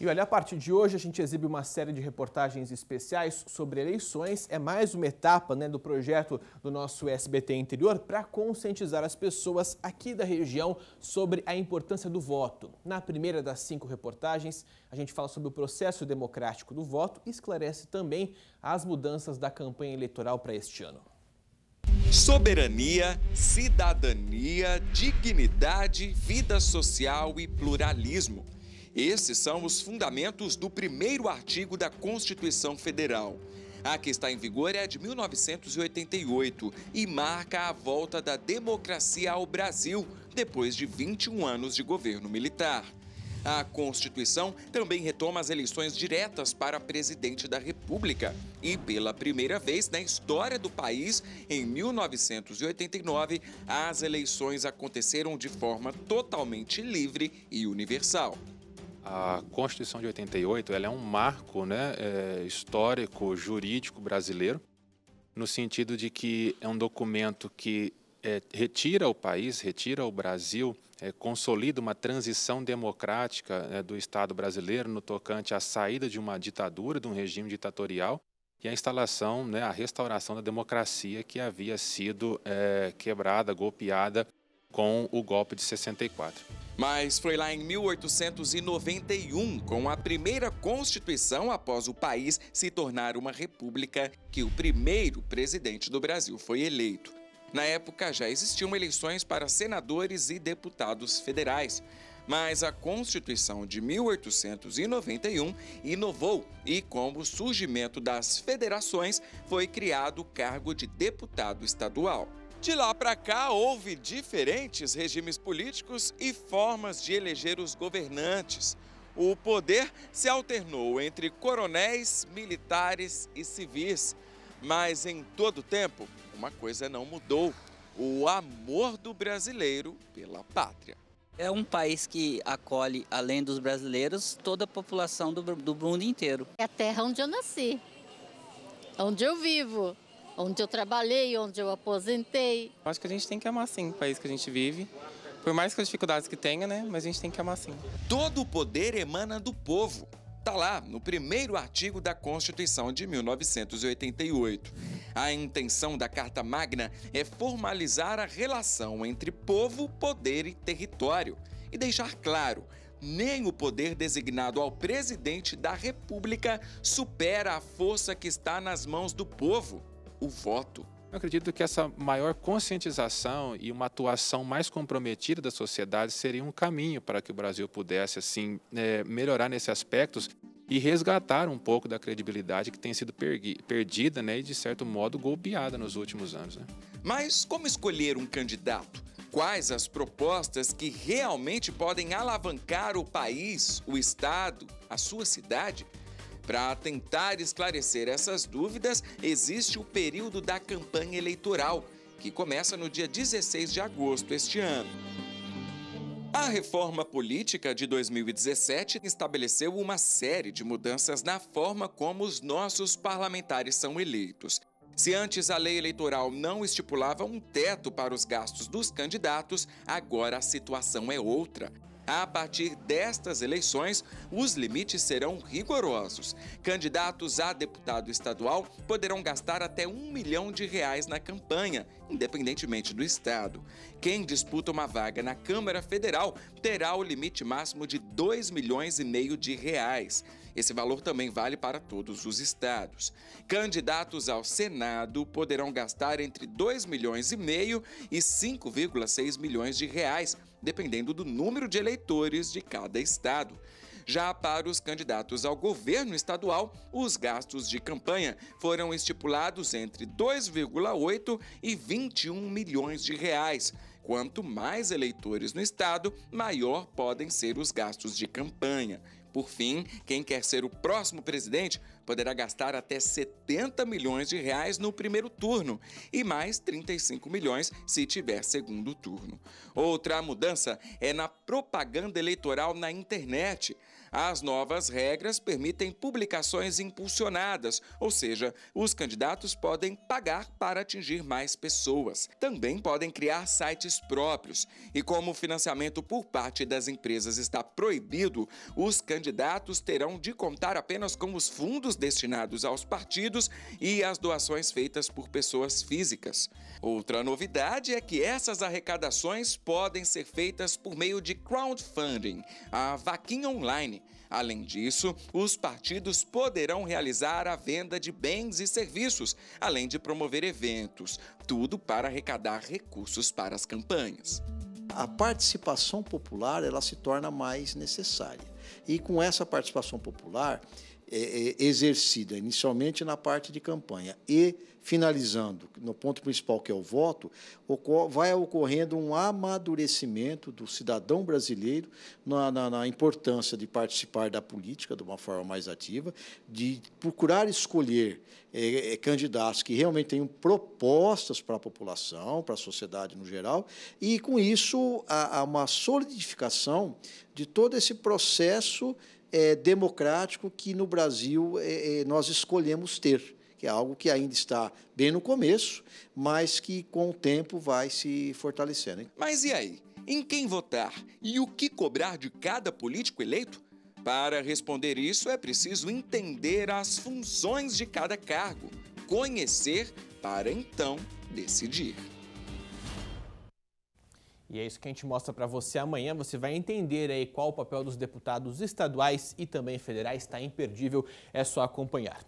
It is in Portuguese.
olha, a partir de hoje a gente exibe uma série de reportagens especiais sobre eleições. É mais uma etapa, do projeto do nosso SBT Interior para conscientizar as pessoas aqui da região sobre a importância do voto. Na primeira das 5 reportagens, a gente fala sobre o processo democrático do voto e esclarece também as mudanças da campanha eleitoral para este ano. Soberania, cidadania, dignidade, vida social e pluralismo. Esses são os fundamentos do primeiro artigo da Constituição Federal. A que está em vigor é a de 1988 e marca a volta da democracia ao Brasil depois de 21 anos de governo militar. A Constituição também retoma as eleições diretas para presidente da República e, pela primeira vez na história do país, em 1989, as eleições aconteceram de forma totalmente livre e universal. A Constituição de 88 ela é um marco histórico, jurídico brasileiro, no sentido de que é um documento que retira o país, retira o Brasil, consolida uma transição democrática do Estado brasileiro no tocante à saída de uma ditadura, de um regime ditatorial, e a instalação, a restauração da democracia que havia sido quebrada, golpeada com o golpe de 64. Mas foi lá em 1891, com a primeira Constituição após o país se tornar uma república, que o primeiro presidente do Brasil foi eleito. Na época, já existiam eleições para senadores e deputados federais. Mas a Constituição de 1891 inovou e, com o surgimento das federações, foi criado o cargo de deputado estadual. De lá para cá, houve diferentes regimes políticos e formas de eleger os governantes. O poder se alternou entre coronéis, militares e civis. Mas, em todo tempo, uma coisa não mudou: o amor do brasileiro pela pátria. É um país que acolhe, além dos brasileiros, toda a população do mundo inteiro. É a terra onde eu nasci, onde eu vivo, onde eu trabalhei, onde eu aposentei. Acho que a gente tem que amar sim o país que a gente vive. Por mais que as dificuldades que tenha, mas a gente tem que amar sim. Todo o poder emana do povo. Está lá no primeiro artigo da Constituição de 1988. A intenção da Carta Magna é formalizar a relação entre povo, poder e território e deixar claro: nem o poder designado ao presidente da República supera a força que está nas mãos do povo: o voto. Eu acredito que essa maior conscientização e uma atuação mais comprometida da sociedade seria um caminho para que o Brasil pudesse, assim, melhorar nesses aspectos e resgatar um pouco da credibilidade que tem sido perdida, e, de certo modo, golpeada nos últimos anos. Mas como escolher um candidato? Quais as propostas que realmente podem alavancar o país, o estado, a sua cidade? Para tentar esclarecer essas dúvidas, existe o período da campanha eleitoral, que começa no dia 16 de agosto este ano. A reforma política de 2017 estabeleceu uma série de mudanças na forma como os nossos parlamentares são eleitos. Se antes a lei eleitoral não estipulava um teto para os gastos dos candidatos, agora a situação é outra. A partir destas eleições, os limites serão rigorosos. Candidatos a deputado estadual poderão gastar até R$ 1 milhão na campanha, independentemente do estado. Quem disputa uma vaga na Câmara Federal terá o limite máximo de R$ 2,5 milhões. Esse valor também vale para todos os estados. Candidatos ao Senado poderão gastar entre R$ 2,5 milhões e R$ 5,6 milhões, dependendo do número de eleitores de cada estado. Já para os candidatos ao governo estadual, os gastos de campanha foram estipulados entre R$ 2,8 e R$ 21 milhões. Quanto mais eleitores no estado, maior podem ser os gastos de campanha. Por fim, quem quer ser o próximo presidente poderá gastar até 70 milhões de reais no primeiro turno e mais 35 milhões se tiver segundo turno. Outra mudança é na propaganda eleitoral na internet. As novas regras permitem publicações impulsionadas, ou seja, os candidatos podem pagar para atingir mais pessoas. Também podem criar sites próprios. E como o financiamento por parte das empresas está proibido, os candidatos terão de contar apenas com os fundos destinados aos partidos e as doações feitas por pessoas físicas. Outra novidade é que essas arrecadações podem ser feitas por meio de crowdfunding, a vaquinha online. Além disso, os partidos poderão realizar a venda de bens e serviços, além de promover eventos, tudo para arrecadar recursos para as campanhas. A participação popular ela se torna mais necessária. E com essa participação popular exercida inicialmente na parte de campanha e finalizando no ponto principal, que é o voto, vai ocorrendo um amadurecimento do cidadão brasileiro na importância de participar da política de uma forma mais ativa, de procurar escolher candidatos que realmente tenham propostas para a população, para a sociedade no geral, e, com isso, há uma solidificação de todo esse processo democrático que, no Brasil, nós escolhemos ter, que é algo que ainda está bem no começo, mas que, com o tempo, vai se fortalecendo. Mas e aí? Em quem votar? E o que cobrar de cada político eleito? Para responder isso, é preciso entender as funções de cada cargo, conhecer para, então, decidir. E é isso que a gente mostra para você amanhã. Você vai entender aí qual o papel dos deputados estaduais e também federais. Está imperdível, é só acompanhar.